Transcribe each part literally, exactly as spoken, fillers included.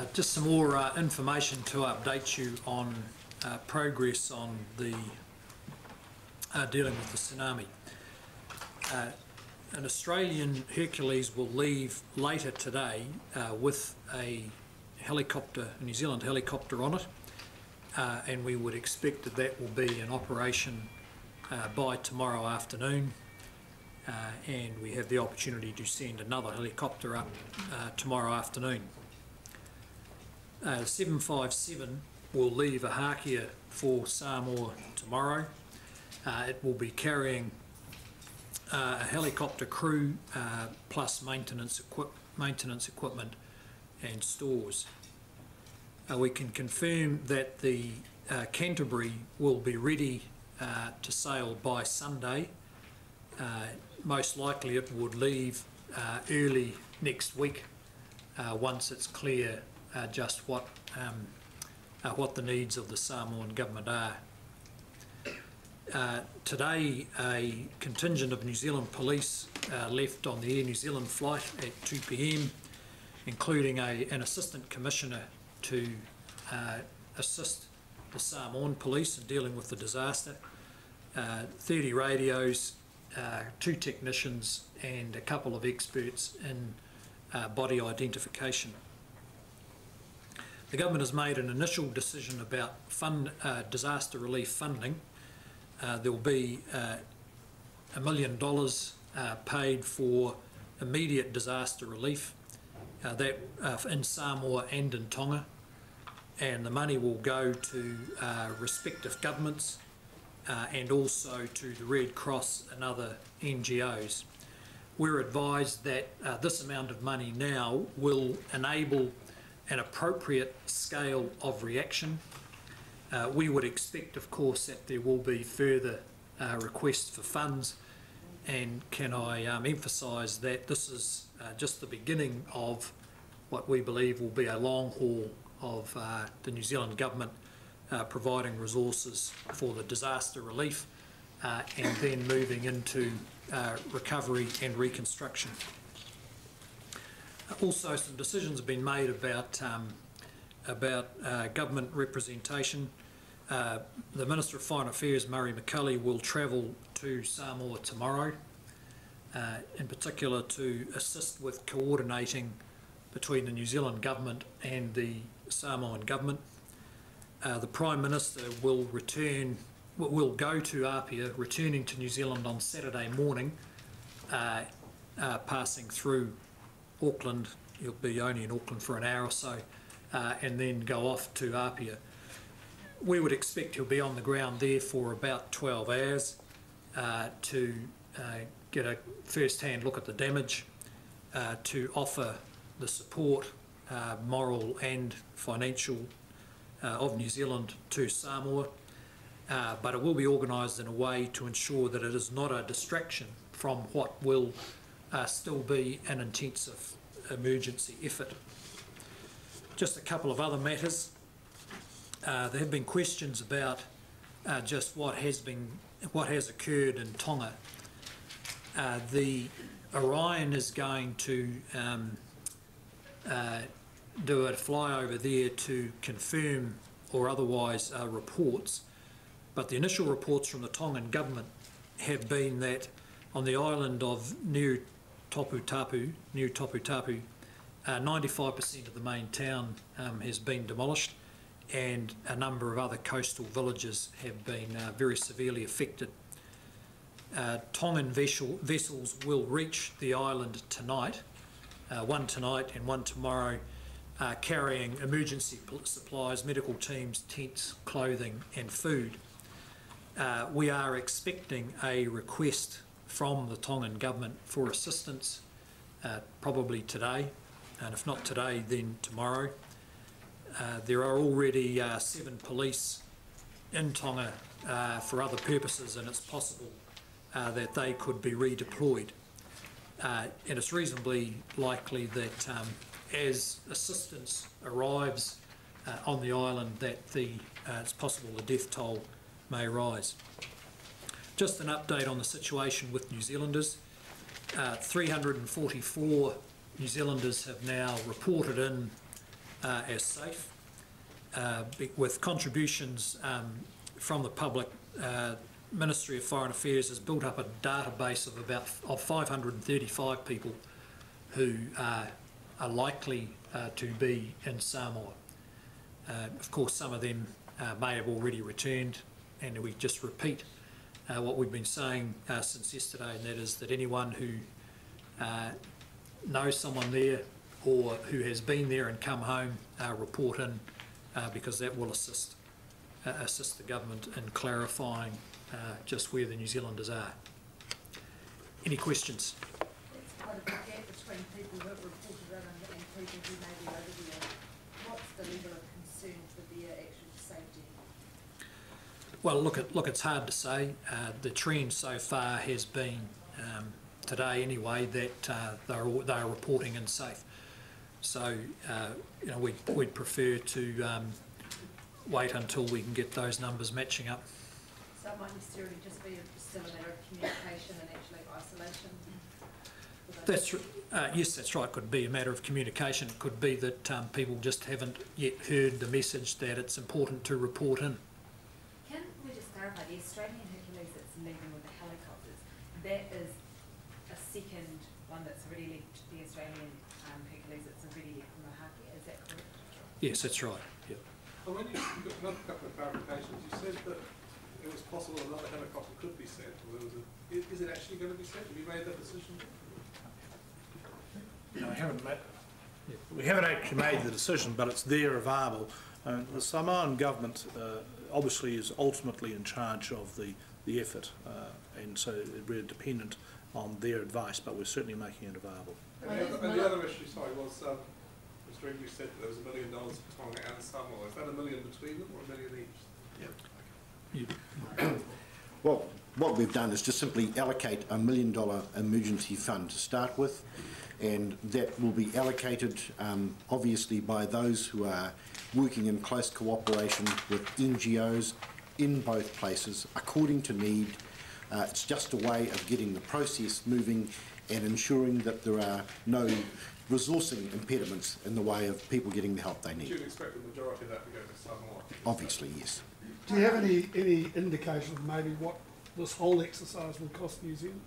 just some more uh, information to update you on uh, progress on the uh, dealing with the tsunami. Uh, an Australian Hercules will leave later today uh, with a helicopter, a New Zealand helicopter on it, uh, and we would expect that that will be in operation uh, by tomorrow afternoon. Uh, and we have the opportunity to send another helicopter up uh, tomorrow afternoon. Uh, seven five seven will leave Ahākia for Samoa tomorrow. Uh, it will be carrying uh, a helicopter crew uh, plus maintenance, equip maintenance equipment and stores. Uh, we can confirm that the uh, Canterbury will be ready uh, to sail by Sunday. Uh, most likely it would leave uh, early next week uh, once it's clear uh, just what um, uh, what the needs of the Samoan government are. Uh, today a contingent of New Zealand police uh, left on the Air New Zealand flight at two p m, including a, an assistant commissioner to uh, assist the Samoan police in dealing with the disaster, uh, thirty radios, Uh, two technicians and a couple of experts in uh, body identification. The government has made an initial decision about fund, uh, disaster relief funding. Uh, there will be uh, a million dollars uh, paid for immediate disaster relief uh, that uh, in Samoa and in Tonga, and the money will go to uh, respective governments Uh, and also to the Red Cross and other N G Os. We're advised that uh, this amount of money now will enable an appropriate scale of reaction. Uh, we would expect, of course, that there will be further uh, requests for funds, and can I um, emphasise that this is uh, just the beginning of what we believe will be a long haul of uh, the New Zealand government Uh, providing resources for the disaster relief uh, and then moving into uh, recovery and reconstruction. Also, some decisions have been made about, um, about uh, government representation. Uh, the Minister of Foreign Affairs, Murray McCully, will travel to Samoa tomorrow, uh, in particular to assist with coordinating between the New Zealand government and the Samoan government. Uh, the Prime Minister will return, will go to Apia, returning to New Zealand on Saturday morning, uh, uh, passing through Auckland. He'll be only in Auckland for an hour or so, uh, and then go off to Apia. We would expect he'll be on the ground there for about twelve hours uh, to uh, get a first-hand look at the damage, uh, to offer the support, uh, moral and financial, Uh, of New Zealand to Samoa, uh, but it will be organised in a way to ensure that it is not a distraction from what will uh, still be an intensive emergency effort. Just a couple of other matters. Uh, there have been questions about uh, just what has been, what has occurred in Tonga. Uh, the Orion is going to um, uh, do a flyover there to confirm or otherwise uh, reports, but the initial reports from the Tongan government have been that on the island of New Toputapu, New Toputapu, uh, ninety-five percent of the main town um, has been demolished, and a number of other coastal villages have been uh, very severely affected. Uh, Tongan vessel, vessels will reach the island tonight, uh, one tonight and one tomorrow, Uh, carrying emergency supplies, medical teams, tents, clothing and food. Uh, we are expecting a request from the Tongan government for assistance uh, probably today, and if not today then tomorrow. Uh, there are already uh, seven police in Tonga uh, for other purposes, and it's possible uh, that they could be redeployed. Uh, and it's reasonably likely that um, as assistance arrives uh, on the island, that the uh, it's possible the death toll may rise. Just an update on the situation with New Zealanders. Uh, three hundred forty-four New Zealanders have now reported in uh, as safe. Uh, with contributions um, from the public, uh, Ministry of Foreign Affairs has built up a database of about of five hundred and thirty-five people who uh, are likely uh, to be in Samoa. Uh, of course, some of them uh, may have already returned, and we just repeat uh, what we've been saying uh, since yesterday, and that is that anyone who uh, knows someone there or who has been there and come home, uh, report in, uh, because that will assist uh, assist the government in clarifying uh, just where the New Zealanders are. Any questions? It's quite a big gap between people who have reported in and, and people who may be over there. What's the level of concern for their actual safety? Well, look, at, look, it's hard to say. Uh, the trend so far has been, um, today anyway, that uh, they're, they're reporting in safe. So, uh, you know, we'd, we'd prefer to um, wait until we can get those numbers matching up. So it might necessarily just be a, still a matter of communication and actually isolation? That's uh, yes, that's right. It could be a matter of communication. It could be that um, people just haven't yet heard the message that it's important to report in. Can we just clarify, the Australian Hercules that's leaving with the helicopters, that is a second one that's already left the Australian um, Hercules that's already left from Mahaki, is that correct? Yes, that's right. Yep. Well, when you, you've got another couple of clarifications. You said that it was possible another helicopter could be sent. Or there was a, is, is it actually going to be sent? Have you made that decision? No, we haven't made, we haven't actually made the decision, but it's there available. Uh, the Samoan government uh, obviously is ultimately in charge of the, the effort, uh, and so we're dependent on their advice, but we're certainly making it available. And the, other, and the other issue, sorry, was um, Mister English said that there was a million dollars for Tonga and Samoa. Is that a million between them or a million each? Yep. Well, what we've done is just simply allocate a million dollar emergency fund to start with, and that will be allocated um, obviously by those who are working in close cooperation with N G Os in both places according to need. Uh, it's just a way of getting the process moving and ensuring that there are no resourcing impediments in the way of people getting the help they need. Do you expect the majority of that to go to Samoa? Obviously, yes. Do you have any, any indication of maybe what this whole exercise will cost New Zealand?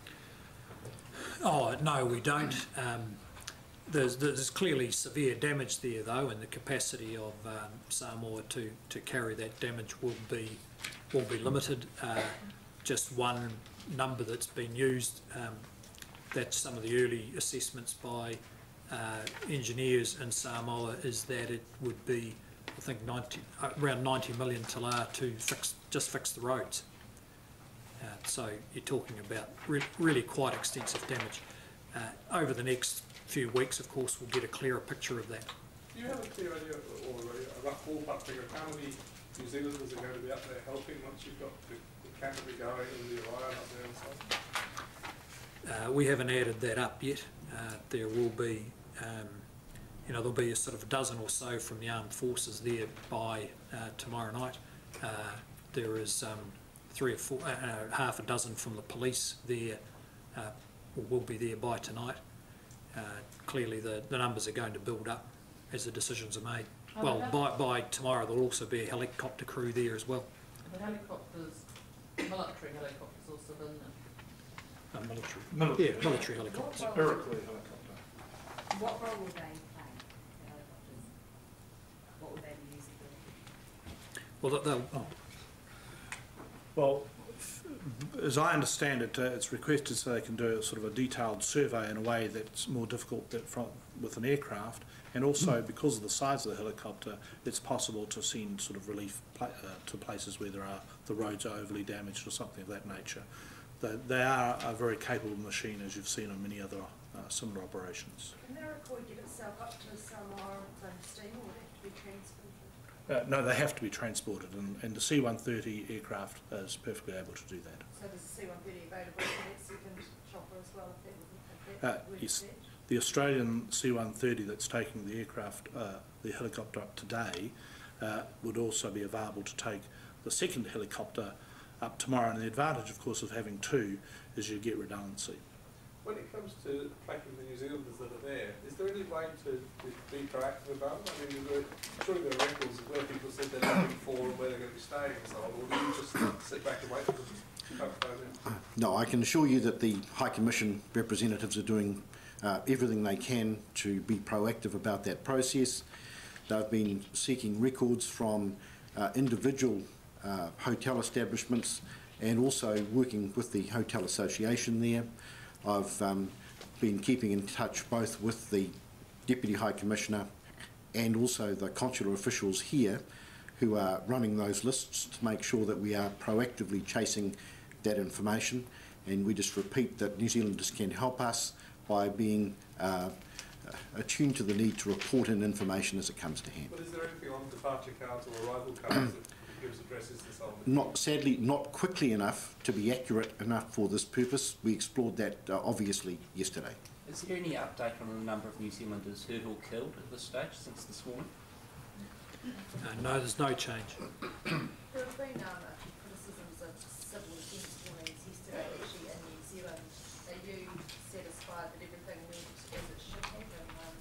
Oh, no, we don't. Um, there's, there's clearly severe damage there, though, and the capacity of um, Samoa to, to carry that damage will be will be limited. Uh, just one number that's been used, um, that's some of the early assessments by uh, engineers in Samoa, is that it would be, I think, ninety, uh, around ninety million tala to fix, just fix the roads. Uh, so you're talking about re really quite extensive damage. Uh, over the next few weeks, of course, we'll get a clearer picture of that. Do you have a clear idea or a rough ballpark figure of how many New Zealanders are going to be up there helping once you've got the, the Canterbury going and the Orion up there and so on? Uh, we haven't added that up yet. Uh, there will be, um, you know, there'll be a sort of a dozen or so from the armed forces there by uh, tomorrow night. Uh, there is um, three or four, uh, half a dozen from the police there, uh, will be there by tonight. Uh, clearly the, the numbers are going to build up as the decisions are made. Oh, well, by, by tomorrow there'll also be a helicopter crew there as well. The helicopters, military helicopters also, doesn't it? Uh, military. Military. Yeah, military helicopters. What role, Iroquois helicopter. what role will they play, the helicopters? What will they be used for? Well, they'll, oh, Well, as I understand it, uh, it's requested so they can do a sort of a detailed survey in a way that's more difficult that from, with an aircraft, and also because of the size of the helicopter, it's possible to send sort of relief pla uh, to places where there are the roads are overly damaged or something of that nature. They, they are a very capable machine, as you've seen on many other uh, similar operations. Can the Iroquois get itself up to Samoa on its own steam, or would it have to be transported? Uh, no, they have to be transported, and, and the C one thirty aircraft is perfectly able to do that. So there's a C one thirty available for that second chopper as well, if that would, if that Uh, would yes. fit? The Australian C one thirty that's taking the aircraft, uh, the helicopter up today, uh, would also be available to take the second helicopter up tomorrow. And the advantage, of course, of having two is you get redundancy. When it comes to tracking the New Zealanders that are there, is there any way to, to be proactive about it? I mean, there, surely there are records of where people said they're looking for and where they're going to be staying and so on, or do you just sit back and wait for them to come phone in? No, I can assure you that the High Commission representatives are doing uh, everything they can to be proactive about that process. They've been seeking records from uh, individual uh, hotel establishments and also working with the Hotel Association there. I've um, been keeping in touch both with the Deputy High Commissioner and also the consular officials here who are running those lists to make sure that we are proactively chasing that information, and we just repeat that New Zealanders can help us by being uh, attuned to the need to report in information as it comes to hand. But is there anything on departure cards or arrival cards that gives addresses and so on? Not, sadly, not quickly enough to be accurate enough for this purpose. We explored that uh, obviously yesterday. Is there any update on the number of New Zealanders hurt or killed at this stage since this morning? Uh, no, there's no change. There have been um, a few criticisms of civil defence warnings yesterday actually in New Zealand. Are you satisfied that everything went as it should have? And, um...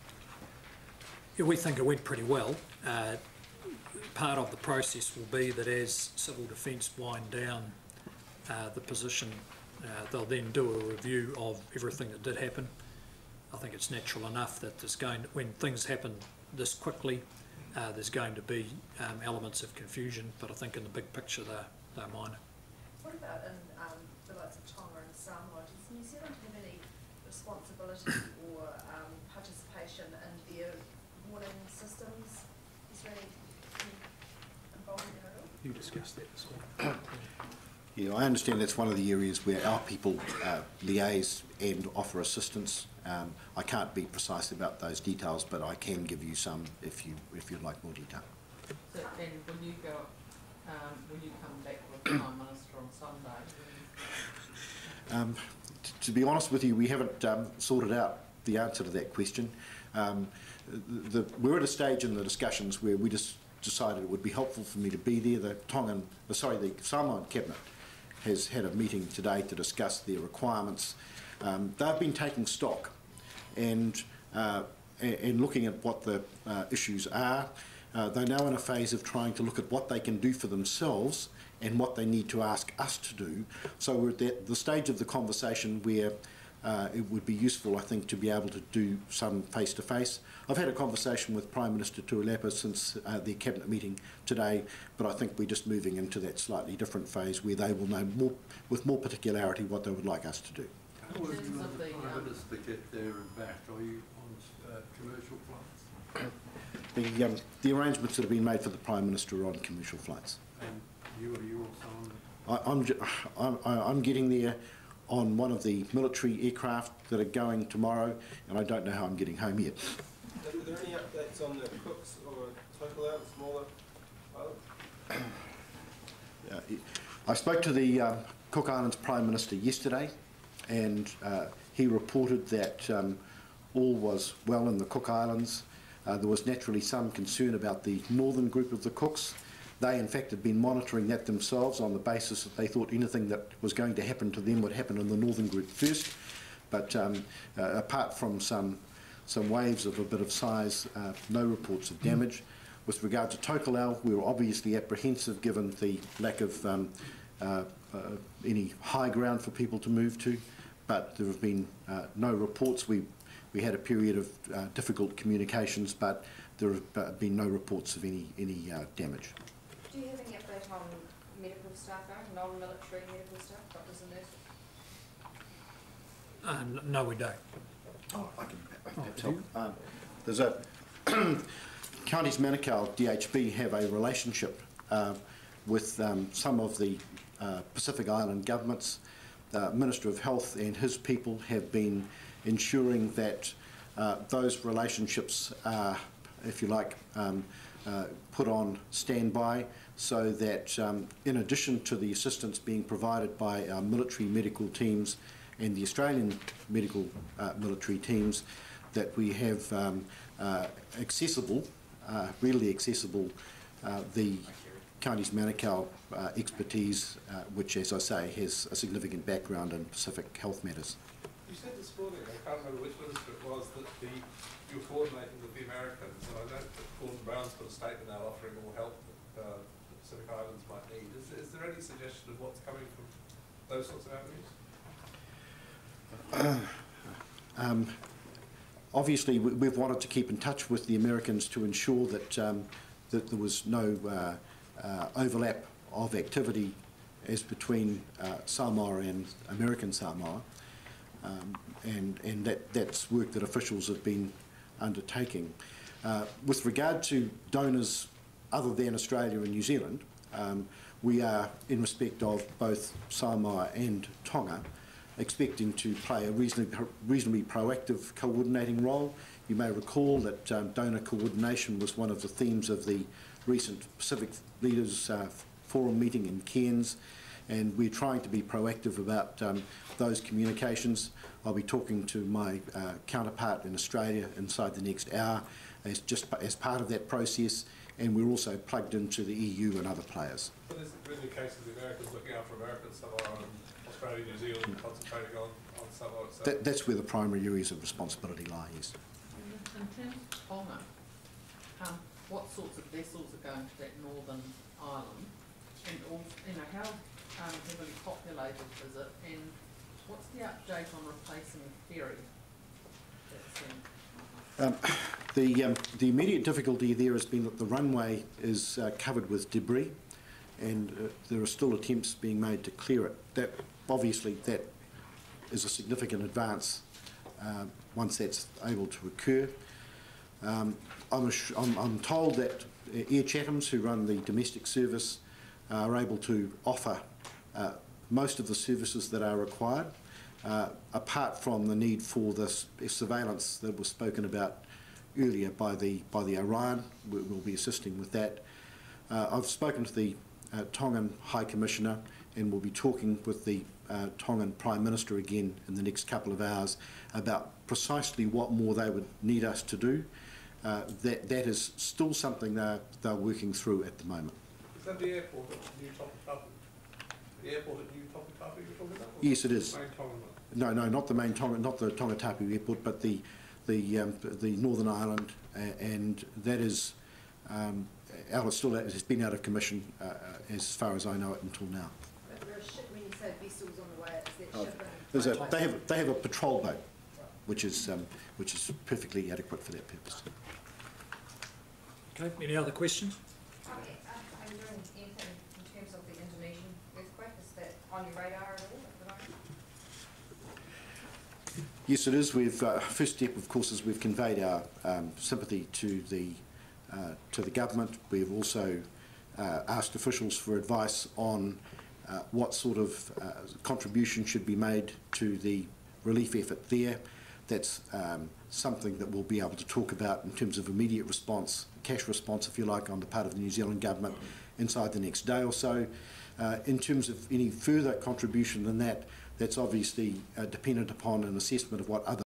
Yeah, we think it went pretty well. Uh, part of the process will be that as civil defence wind down uh, the position, uh, they'll then do a review of everything that did happen. I think it's natural enough that there's going to, when things happen this quickly, uh, there's going to be um, elements of confusion, but I think in the big picture they're, they're minor. What about in um, the likes of Tonga and Samoa? Does New Zealand have any responsibility or um, participation in their warning systems? Is there any involvement there at all? You discussed that this morning. Yeah, I understand that's one of the areas where our people uh, liaise and offer assistance. Um, I can't be precise about those details, but I can give you some if you if you'd like more detail. So, and will you go, um, will you come back with the Prime Minister on Sunday? Um, t- to be honest with you, we haven't um, sorted out the answer to that question. Um, the, we're at a stage in the discussions where we just decided it would be helpful for me to be there. The Tongan, uh, sorry, the Samoan Cabinet has had a meeting today to discuss their requirements. Um, they've been taking stock and, uh, and looking at what the uh, issues are. Uh, they're now in a phase of trying to look at what they can do for themselves and what they need to ask us to do. So we're at the, the stage of the conversation where uh, it would be useful, I think, to be able to do some face-to-face. I've had a conversation with Prime Minister Tuilepa since uh, the Cabinet meeting today, but I think we're just moving into that slightly different phase where they will know more, with more particularity what they would like us to do. How are you In terms and of the the, Prime um, Minister get there and back? Are you on uh, commercial flights? The, um, the arrangements that have been made for the Prime Minister are on commercial flights. And you are you also on? I, I'm, ju- I'm, I'm getting there on one of the military aircraft that are going tomorrow, and I don't know how I'm getting home yet. Are there any updates on the Cooks or Tokel Island, smaller islands? Uh, I spoke to the um, Cook Islands Prime Minister yesterday, and uh, he reported that um, all was well in the Cook Islands. Uh, there was naturally some concern about the northern group of the Cooks. They, in fact, had been monitoring that themselves on the basis that they thought anything that was going to happen to them would happen in the northern group first. But um, uh, apart from some some waves of a bit of size, uh, no reports of damage. With regard to Tokelau, we were obviously apprehensive given the lack of um, uh, uh, any high ground for people to move to, but there have been uh, no reports. We we had a period of uh, difficult communications, but there have uh, been no reports of any any uh, damage. Do you have any update on medical staff, non-military medical staff, doctors and nurses? Uh, n- no, we don't. Oh, I can perhaps help. Um, there's a Counties Manukau D H B have a relationship uh, with um, some of the uh, Pacific Island governments. The Minister of Health and his people have been ensuring that uh, those relationships are, if you like, um, uh, put on standby, so that um, in addition to the assistance being provided by our military medical teams and the Australian medical uh, military teams, that we have um, uh, accessible, uh, readily accessible, uh, the Counties Manukau uh, expertise, uh, which, as I say, has a significant background in Pacific health matters. You said this morning, I can't remember which minister it was, that the you're coordinating with the Americans, and I know that Gordon Brown's put a statement out offering all help that uh, the Pacific Islands might need. Is, is there any suggestion of what's coming from those sorts of avenues? Uh, um, obviously, we, we've wanted to keep in touch with the Americans to ensure that um, that there was no uh, uh, overlap of activity as between uh, Samoa and American Samoa, um, and and that that's work that officials have been undertaking. Uh, with regard to donors other than Australia and New Zealand, um, we are, in respect of both Samoa and Tonga, expecting to play a reasonably, reasonably proactive coordinating role. You may recall that um, donor coordination was one of the themes of the recent Pacific Leaders uh, Forum meeting in Cairns, and we're trying to be proactive about um, those communications. I'll be talking to my uh, counterpart in Australia inside the next hour as just as part of that process, and we're also plugged into the E U and other players. But is it really the case of the Americans looking out for American Samoa and Australia, New Zealand, concentrating on, on Samoa itself? That, that's where the primary areas of responsibility lie, yes. In terms of Tonga, um, what sorts of vessels are going to that northern island? And also, you know, how um, heavily populated is it? And what's the update on replacing the ferry that's in? Um, the, um, the immediate difficulty there has been that the runway is uh, covered with debris, and uh, there are still attempts being made to clear it. That obviously that is a significant advance uh, once that's able to occur. Um, I'm, I'm, I'm told that Air Chathams, who run the domestic service, uh, are able to offer uh, most of the services that are required, uh, apart from the need for this surveillance that was spoken about earlier by the by the Orion. We, we'll be assisting with that. Uh, I've spoken to the uh, Tongan High Commissioner, and we'll be talking with the uh, Tongan Prime Minister again in the next couple of hours about precisely what more they would need us to do. Uh, that, that is still something they're, they're working through at the moment. Is that the airport at New Topatapu? The airport at New Topatapu you're talking about? Yes, it is. The main Tongan one? No, no, not the main Tonga, not the Tongatapu airport, but the the um, the Northern Ireland, uh, and that is um, out of, still has been out of commission uh, as far as I know it until now. But there are ship, when you say vessels on the way, is that Oh, shipping? there's a, they have they have a patrol boat, which is um, which is perfectly adequate for that purpose. Okay, any other questions? Okay, um, are you doing anything in terms of the Indonesian earthquake? Is that on your radar at all at the moment? Yes, it is. We've uh, first step, of course, is we've conveyed our um, sympathy to the uh, to the government. We've also uh, asked officials for advice on uh, what sort of uh, contribution should be made to the relief effort there. That's um, something that we'll be able to talk about in terms of immediate response, cash response, if you like, on the part of the New Zealand government inside the next day or so. Uh, in terms of any further contribution than that, that's obviously uh, dependent upon an assessment of what other